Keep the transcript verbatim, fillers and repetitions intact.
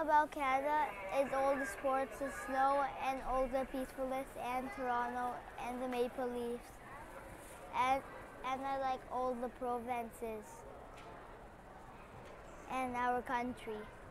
about Canada is all the sports, the snow and all the peacefulness and Toronto and the Maple Leafs. And, and I like all the provinces and our country.